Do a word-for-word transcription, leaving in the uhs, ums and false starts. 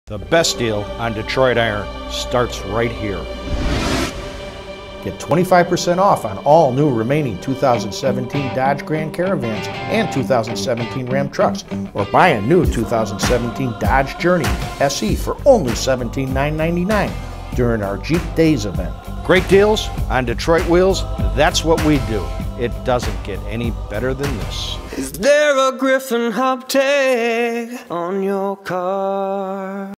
The best deal on Detroit Iron starts right here. Get twenty-five percent off on all new remaining two thousand seventeen Dodge Grand Caravans and two thousand seventeen Ram trucks, or buy a new two thousand seventeen Dodge Journey S E for only seventeen thousand nine hundred ninety-nine dollars during our Jeep Days event. Great deals on Detroit wheels, that's what we do. It doesn't get any better than this. Is there a Griffin hub tag on your car?